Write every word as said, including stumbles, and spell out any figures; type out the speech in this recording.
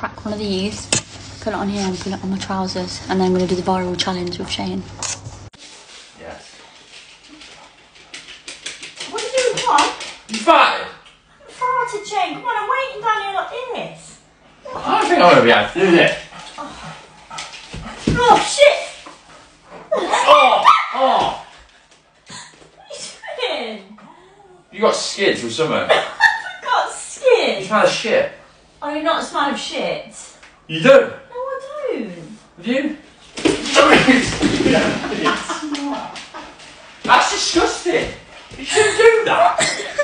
crack one of these, put it on here and put it on my trousers, and then I'm going to do the viral challenge with Shane. Yes. What are you doing? Come on. You farted? I farted, Shane. Come on, I'm waiting down here like this. I don't think I'm going to be able to do this. Oh, oh shit! Oh! Oh! What are you doing? You got skids or something? I've got skin. You smell of shit. I do not smell of shit. You do? No, I don't. Have you? That's disgusting. You shouldn't do that.